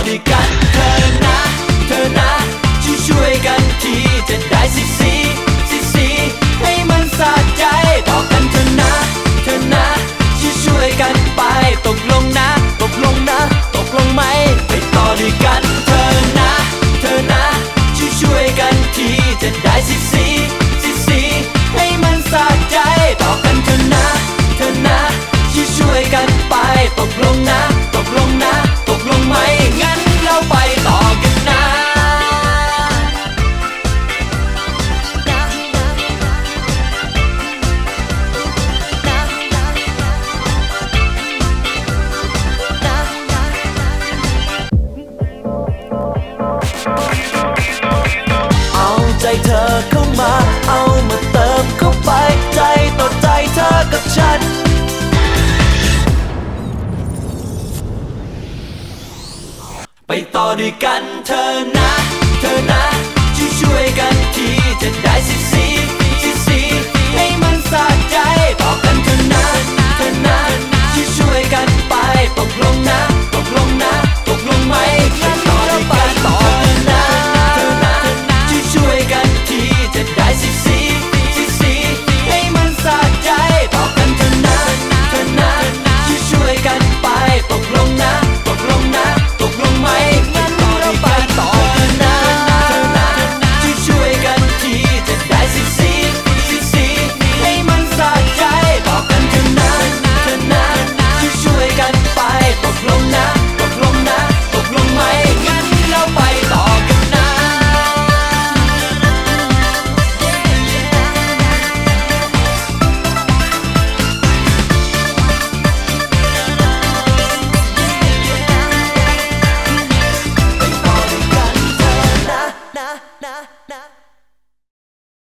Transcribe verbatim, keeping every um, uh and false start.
ด้วยกันเธอนะเธอนะช่วยช่วยกันทีจะได้สิสีสิสีให้มันสะใจต่อกันเธอนะเธอนะช่วยช่วยกันไปตกลงนะตกลงนะตกลงไหมไปต่อด้วยกันเธอนะเธอนะช่วยช่วยกันทีจะได้สิสีสิสีให้มันสะใจต่อกันเธอนะเธอนะช่วยช่วยกันไปตกลงนะตกลงนะตกลงไหมงั้นเราไปต่อกันนะเอาใจเธอเข้ามาเอามาเติมเข้าไปใจต่อใจเธอกับฉันไปต่อด้วยกันเธอนะเธอนะช่วยช่วยกัน